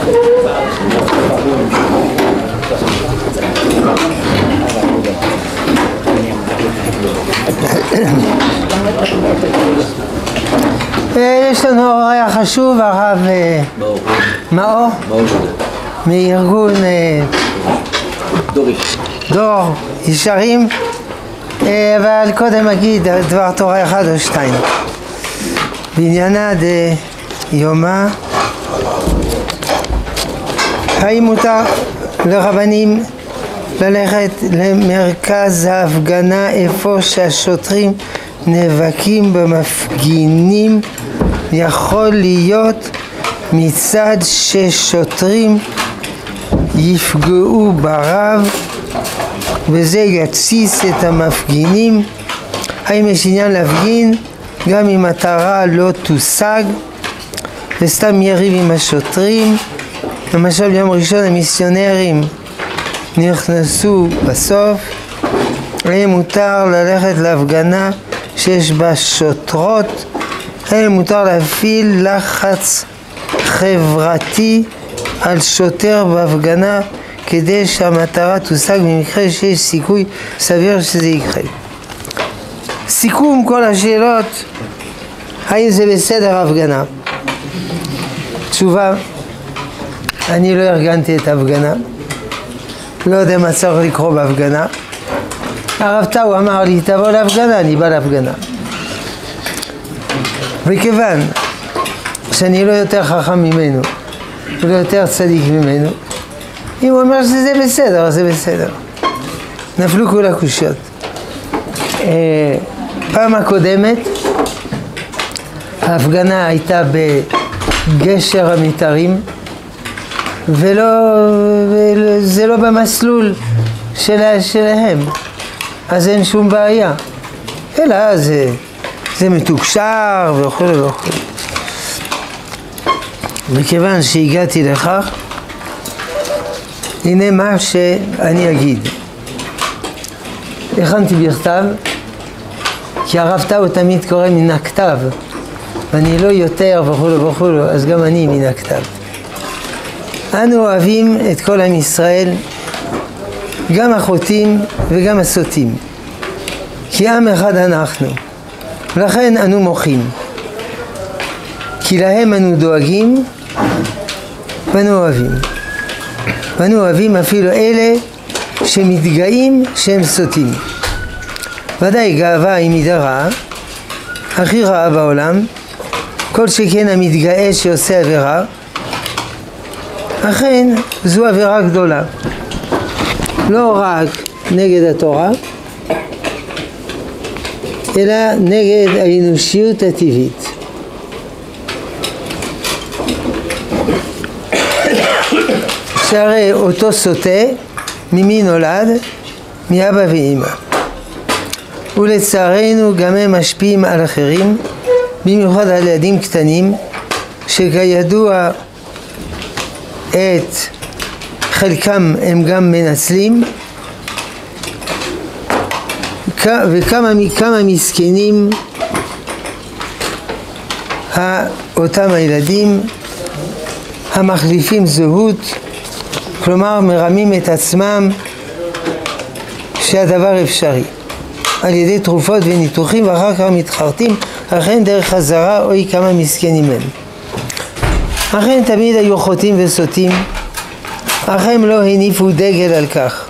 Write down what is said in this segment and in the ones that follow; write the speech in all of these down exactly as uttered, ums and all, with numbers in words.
יש לנו אורח חשוב, הרב מאור, מארגון דור ישרים, אבל קודם אגיד דבר תורה אחד או שתיים בעניינה דיומא. האם מותר לרבנים ללכת למרכז ההפגנה איפה שהשוטרים נאבקים במפגינים? יכול להיות מצד ששוטרים יפגעו ברב וזה יתסיס את המפגינים. האם יש עניין להפגין גם אם מטרה לא תושג וסתם יריב עם השוטרים? למשל ביום ראשון המיסיונרים נכנסו בסוף. האם מותר ללכת להפגנה שיש בה שוטרות? האם מותר להפעיל לחץ חברתי על שוטר בהפגנה כדי שהמטרה תושג במקרה שיש סיכוי סביר שזה יקרה? סיכום כל השאלות, האם זה בסדר הפגנה? תשובה, אני לא ארגנתי את ההפגנה, לא יודע מה צריך לקרוא בהפגנה. הרב טאו אמר לי תבוא להפגנה, אני בא להפגנה. וכיוון שאני לא יותר חכם ממנו ולא יותר צדיק ממנו, אם הוא אומר שזה בסדר, זה בסדר. נפלו כל הקושיות. פעם הקודמת ההפגנה הייתה בגשר המתארים, ולא, זה לא במסלול שלה, שלהם, אז אין שום בעיה, אלא זה, זה מתוקשר וכו' וכו'. וכיוון שהגעתי לכך, הנה מה שאני אגיד. הכנתי בכתב, כי הרב טאו תמיד קורא מן הכתב, ואני לא יותר וכו' וכו', אז גם אני מן הכתב. אנו אוהבים את כל עם ישראל, גם החוטאים וגם הסוטים, כי עם אחד אנחנו, לכן אנו מוחים, כי להם אנו דואגים ואנו אוהבים, ואנו אוהבים אפילו אלה שמתגאים שהם סוטים. ודאי גאווה היא מידה רעה, הכי רעה בעולם, כל שכן המתגאה שעושה עבירה, אכן זו עבירה גדולה, לא רק נגד התורה, אלא נגד האנושיות הטבעית. שהרי אותו סוטה ממי נולד? מאבא ואמא. ולצערנו גם הם משפיעים על אחרים, במיוחד על ילדים קטנים, שכידוע את חלקם הם גם מנצלים, וכמה כמה מסכנים אותם הילדים המחליפים זהות, כלומר מרמים את עצמם שהדבר אפשרי על ידי תרופות וניתוחים, ואחר כך מתחרטים, אכן דרך חזרה אוי כמה מסכנים הם. אכן תמיד היו חוטאים וסוטים, אך הם לא הניפו דגל על כך,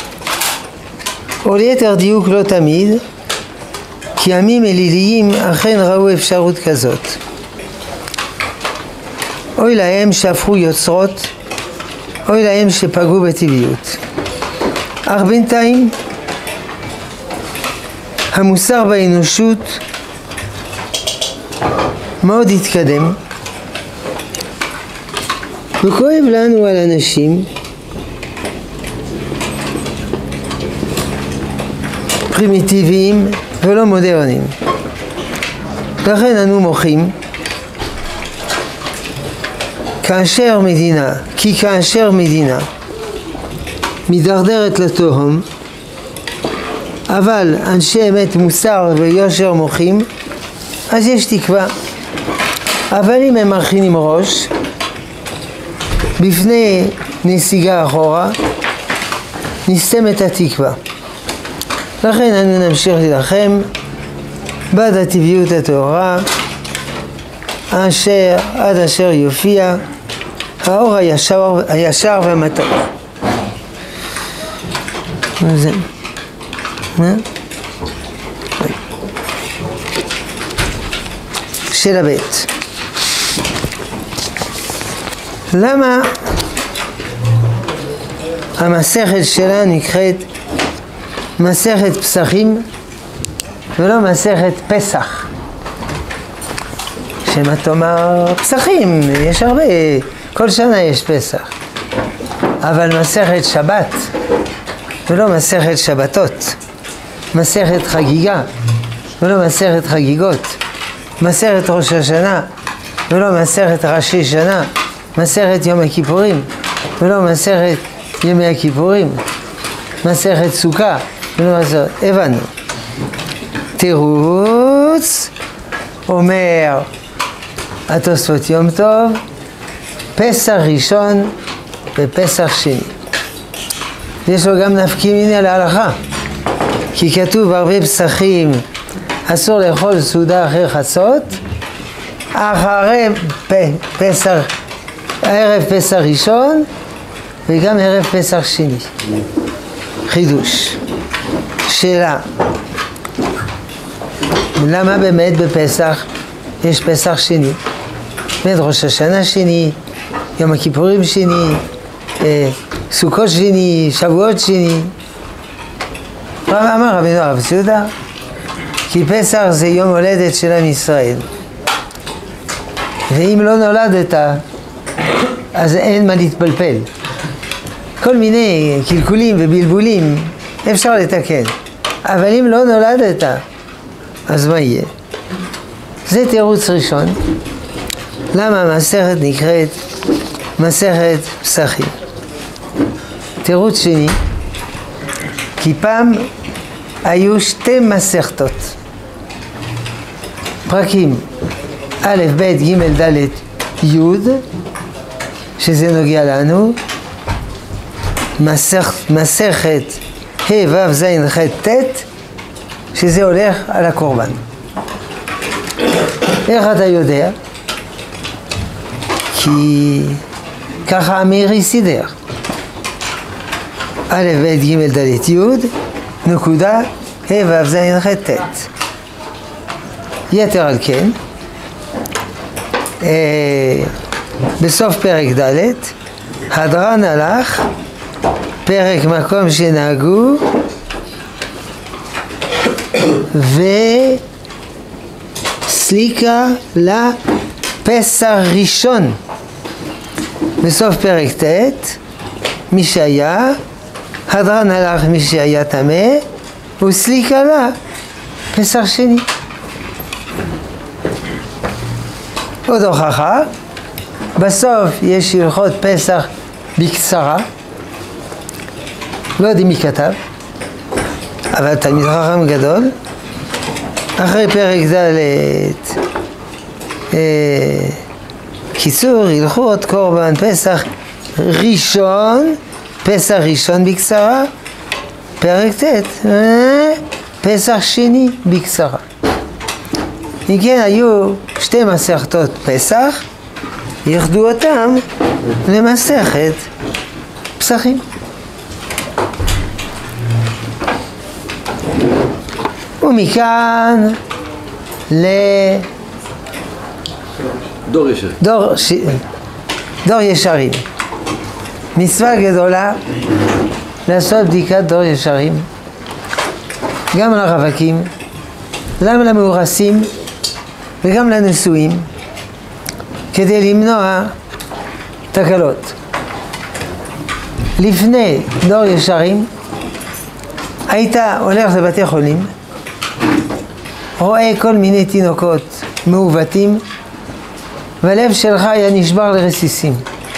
או ליתר דיוק לא תמיד, כי עמים אליליים אכן ראו אפשרות כזאת. אוי להם שהפכו יוצרות, אוי להם שפגעו בטבעיות. אך בינתיים המוסר באנושות מאוד התקדם, וכואב לנו על אנשים פרימיטיביים ולא מודרניים. לכן אנו מוחים כאשר מדינה, כי כאשר מדינה מדרדרת לתהום, אבל אנשי אמת מוסר ויושר מוחים, אז יש תקווה. אבל אם הם מכינים ראש בפני נסיגה אחורה, נסתמת התקווה. לכן אנו נמשיך להילחם בעד הטבעיות הטהורה, אשר עד אשר יופיע האור הישר, הישר והמתוק. זה. מה? שאלה ב'. למה המסכת שלה נקראת מסכת פסחים ולא מסכת פסח? שמה תאמר פסחים, יש הרבה, כל שנה יש פסח, אבל מסכת שבת ולא מסכת שבתות, מסכת חגיגה ולא מסכת חגיגות, מסכת ראש השנה ולא מסכת ראשי שנה, מסכת יום הכיפורים ולא מסכת ימי הכיפורים, מסכת סוכה ולא מסכת, הבנו. תירוץ אומר התוספות יום טוב, פסח ראשון ופסח שני. יש לו גם נפקא מינה להלכה, כי כתוב הרבה פסחים אסור לאכול סעודה אחרי חצות, אחרי פסח, ערב פסח ראשון וגם ערב פסח שני. חידוש. שאלה, למה באמת בפסח יש פסח שני? באמת ראש השנה שני, יום הכיפורים שני, אה, סוכות שני, שבועות שני. אמר רבינו הרב ציודה, כי פסח זה יום הולדת של עם ישראל, ואם לא נולדת אז אין מה להתפלפל. כל מיני קלקולים ובלבולים אפשר לתקן, אבל אם לא נולדת אז מה יהיה? זה תירוץ ראשון למה המסכת נקראת מסכת פסחים. תירוץ שני, כי פעם היו שתי מסכתות, פרקים א', ב', ג', ד', י', שזה נוגע לנו, מסכת, מסכת ה', ו', ז', ח', ט', שזה הולך על הקורבן. איך אתה יודע? כי ככה המאירי סידר. א', ב', ג', ד', י', נקודה, ה', ו', ז', ח', ט'. יתר על כן, אה, בסוף פרק ד', הדרן הלך, פרק מקום שנהגו, וסליקה לפסח ראשון. בסוף פרק ט', מי שהיה, הדרן הלך מי שהיה טמא, וסליקה לה פסח שני. עוד הוכחה, בסוף יש הלכות פסח בקצרה, לא יודעים מי כתב, אבל תלמיד חכם גדול, אחרי פרק ד' אה, קיצור, הלכות קורבן פסח ראשון, פסח ראשון בקצרה, פרק ט' אה, פסח שני בקצרה. אם כן, היו שתי מסכתות פסח, יחדו אותם למסכת פסחים. ומכאן ל... דור ישרים. דור, ש... דור ישרים. מצווה גדולה לעשות בדיקת דור ישרים, גם לרווקים, גם למאורסים וגם לנשואים, כדי למנוע תקלות. לפני דור ישרים היית הולך לבתי חולים, רואה כל מיני תינוקות מעוותים, והלב שלך היה נשבר לרסיסים.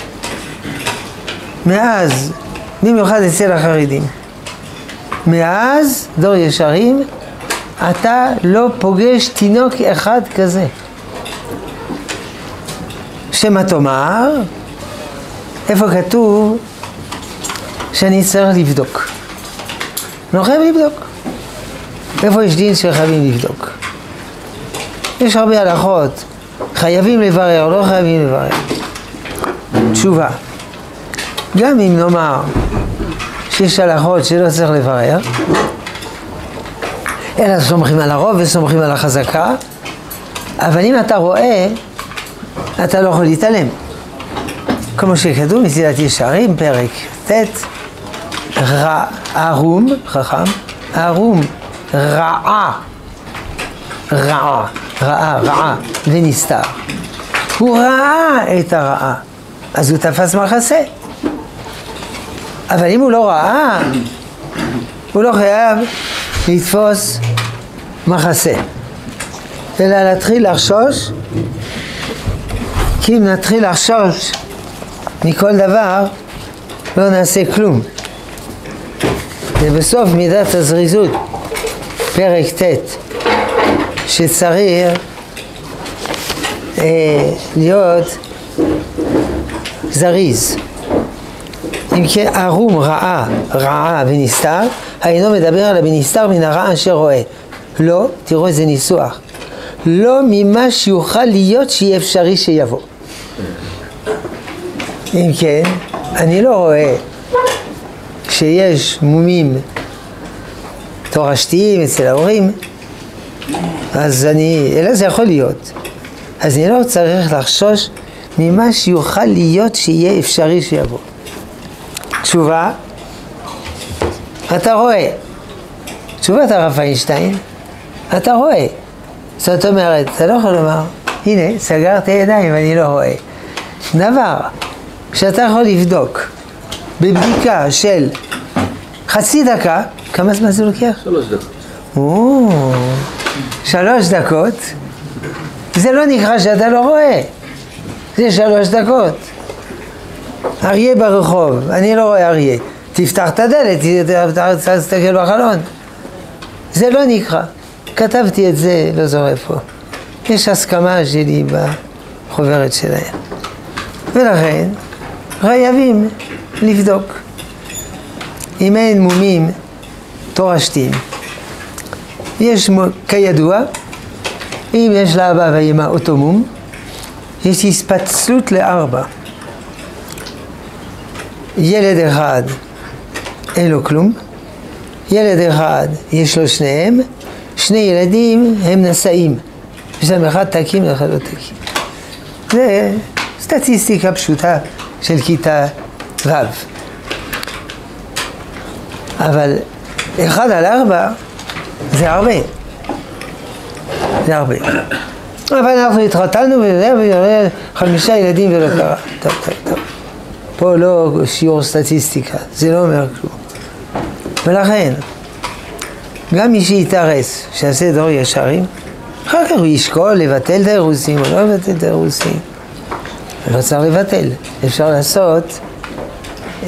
מאז, במיוחד אצל החרדים, מאז דור ישרים אתה לא פוגש תינוק אחד כזה. שמה תאמר? איפה כתוב שאני צריך לבדוק? לא חייב לבדוק. איפה יש דין שחייבים לבדוק? יש הרבה הלכות, חייבים לברר, לא חייבים לברר. תשובה, גם אם נאמר שיש הלכות שלא צריך לברר, אלא סומכים על הרוב וסומכים על החזקה, אבל אם אתה רואה, אתה לא יכול להתעלם. כמו שכתוב מסילת ישרים, פרק ט', ערום, חכם, ערום, רעה, רעה, רעה, רעה, ונסתר. הוא ראה את הרעה, אז הוא תפס מחסה. אבל אם הוא לא ראה, הוא לא חייב לתפוס מחסה. אלא להתחיל לחשוש, כי אם נתחיל לחשוש מכל דבר, לא נעשה כלום. ובסוף מידת הזריזות, פרק ט', שצריך אה, להיות זריז. אם כן, ערום רעה, רעה ונסתר, אינו מדבר על הנסתר מן הרע אשר רואה. לא, תראו איזה ניסוח. לא ממה שיוכל להיות שיהיה אפשרי שיבוא. אם כן, אני לא רואה שיש מומים תורשתיים אצל ההורים, אז אני, אלא זה יכול להיות. אז אני לא צריך לחשוש ממה שיוכל להיות שיהיה אפשרי שיבוא. תשובה, אתה רואה. תשובת הרב איינשטיין, אתה רואה. זאת אומרת, אתה לא יכול לומר, הנה, סגרתי ידיים ואני לא רואה. דבר שאתה יכול לבדוק בבדיקה של חצי דקה, כמה זמן זה לוקח? שלוש דקות. או, שלוש דקות, זה לא נקרא שאתה לא רואה, זה שלוש דקות. אריה ברחוב, אני לא רואה אריה, תפתח את הדלת, תסתכל בחלון. זה לא נקרא, כתבתי את זה, לא זוכר איפה. יש הסכמה שלי בחוברת שלהם. ולכן, חייבים לבדוק. אם אין מומים תורשתיים, יש כידוע, אם יש לאבא ואמא אותו מום, יש הספצלות לארבע. ילד אחד אין לו כלום, ילד אחד יש לו שניהם, שני ילדים הם נשאים, יש להם אחד תקין ואחד לא תקין. זה סטטיסטיקה פשוטה של כיתה ו'. אבל אחד על ארבע זה הרבה. זה הרבה. אבל אנחנו התחתנו וזה, חמישה ילדים ולא קרה. טוב, טוב, טוב. פה לא שיעור סטטיסטיקה, זה לא אומר כלום. ולכן, גם מי שיתארס, שיעשה דור ישרים, אחר כך הוא ישקול לבטל את האירוסים או לא לבטל את האירוסים. לא צריך לבטל, אפשר לעשות אה,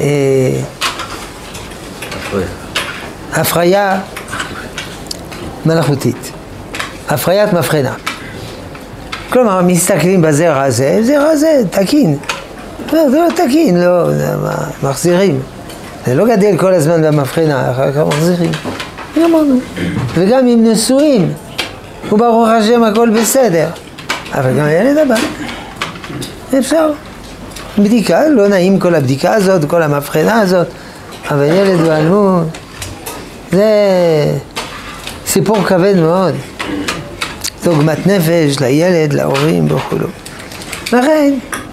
הפריה מלאכותית, הפריית מבחנה. כלומר, מסתכלים בזרע הזה, זרע הזה תקין. לא, זה לא תקין, לא, מחזירים. זה לא גדל כל הזמן במבחנה, אחר כך מחזירים. אמרנו. וגם אם נשואים, וברוך השם הכל בסדר. אבל גם הילד הבא. אפשר. בדיקה, לא נעים כל הבדיקה הזאת, כל המבחנה הזאת, אבל ילד ואלמון, זה סיפור כבד מאוד. דוגמת נפש לילד, להורים וכו'. לכן,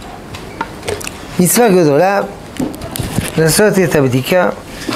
מצווה גדולה לעשות את הבדיקה.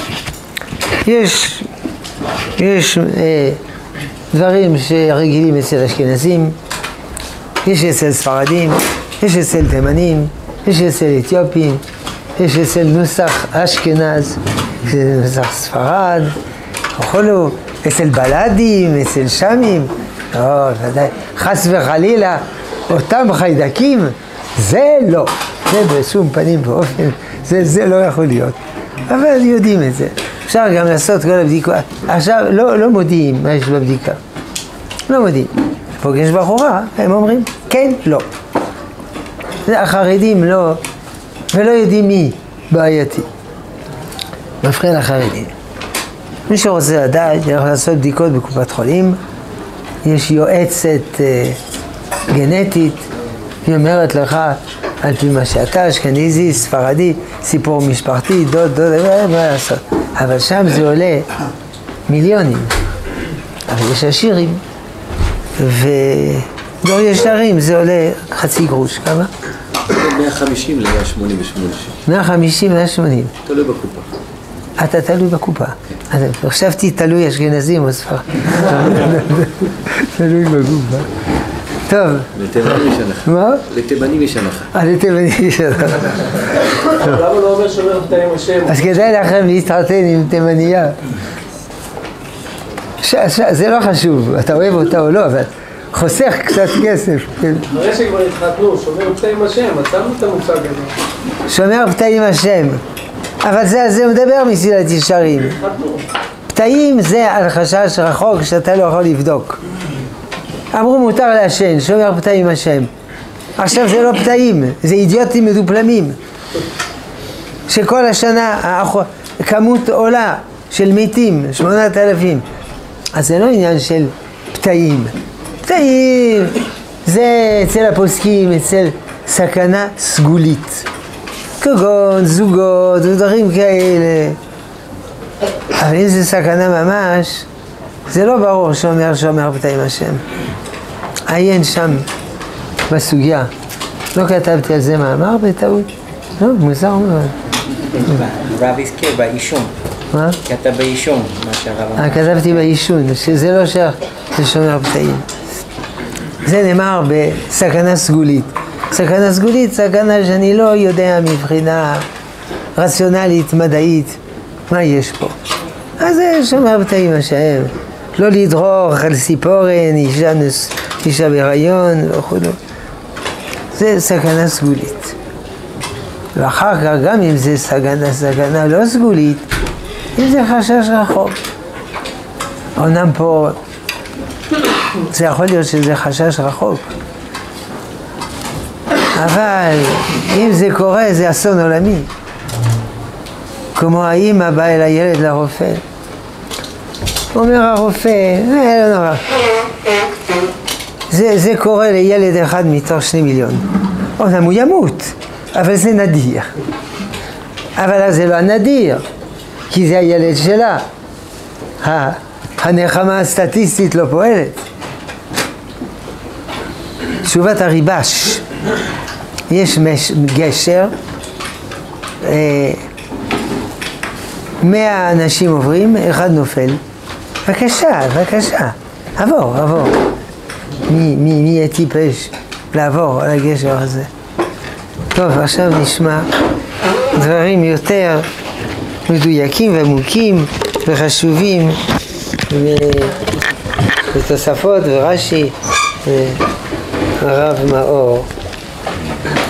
יש, יש אה, דברים שרגילים אצל אשכנזים, יש אצל ספרדים, יש אצל תימנים, יש אצל אתיופים, יש אצל נוסח אשכנז, נוסח ספרד, וכולו, אצל בלדים, אצל שמים, לא, ודאי, חס וחלילה, אותם חיידקים, זה לא, זה בשום פנים ואופן, זה, זה לא יכול להיות, אבל יודעים את זה. אפשר גם לעשות כל הבדיקה. עכשיו, לא, לא מודיעים מה יש בבדיקה. לא מודיעים. פוגש בחורה, הם אומרים, כן, לא. החרדים לא, ולא יודעים מי בעייתי. מפריע לחרדים. מי שרוצה לדעת, יכול לעשות בדיקות בקופת חולים, יש יועצת אה, גנטית, היא אומרת לך על פי מה שאתה, אשכנזי, ספרדי, סיפור משפחתי, דוד, דוד, מה לעשות. אבל שם זה עולה מיליונים. אבל יש עשירים, ודור ישרים זה עולה חצי גרוש, כמה? מאה וחמישים ל-מאה שמונים ושמונה. מאה וחמישים ל-מאה שמונים. תלוי בקופה. אתה תלוי בקופה. חשבתי תלוי אשכנזים או ספר. תלוי בקופה. טוב. לתימנים יש הנחה. מה? לתימנים יש הנחה. אה, לתימנים יש הנחה. למה לא אומר שומר פתאים השם? אז כדאי לכם להתחתן עם תימניה. זה לא חשוב, אתה אוהב אותה או לא, אבל חוסך קצת כסף. אחרי שכבר התחתנו, שומר פתאים השם, מצאנו את המושג הזה. שומר פתאים השם. אבל זה, זה מדבר מסילת ישרים. פתאים זה על חשש רחוק שאתה לא יכול לבדוק. אמרו מותר לעשן, שומר פתאים השם. עכשיו זה לא פתאים, זה אידיוטים מדופלמים. שכל השנה כמות עולה של מתים, שמונת אלפים. אז זה לא עניין של פתאים. פתאים זה אצל הפוסקים, אצל סכנה סגולית. כגון, זוגות ודברים כאלה. אבל אם זה סכנה ממש, זה לא ברור שאומר שאומר פתאים השם. עיין שם בסוגיה. לא כתבתי על זה מאמר בטעות. לא, מוזר מאוד. הרב הזכיר באישון. מה? כתב באישון, מה שהרב אמר. אה, כתבתי באישון, שזה לא שייך לשומר פתאים. זה נאמר בסכנה סגולית. סכנה סגולית, סכנה שאני לא יודע מבחינה רציונלית, מדעית, מה יש פה. אז זה שומר פתאים השם. לא לדרוך על סיפורן, אישה, נס, אישה בהיריון וכו'. זה סכנה סגולית. ואחר כך גם אם זה סכנה, סכנה לא סגולית, אם זה חשש רחוק. אומנם פה זה יכול להיות שזה חשש רחוק. אבל אם זה קורה זה אסון עולמי. כמו האמא באה אל הילד לרופא. אומר הרופא, אה, לא נורא. זה, זה קורה לילד אחד מתוך שני מיליון. אומנם הוא ימות, אבל זה נדיר. אבל זה לא נדיר, כי זה הילד שלה. הנחמה הסטטיסטית לא פועלת. תשובת הריבש. יש מש, גשר, אה, מאה אנשים עוברים, אחד נופל. בבקשה, בבקשה, עבור, עבור. מי, מי, מי יהיה טיפש לעבור על הגשר הזה? טוב, עכשיו נשמע דברים יותר מדויקים ועמוקים וחשובים ותוספות ורש"י והרב מאור.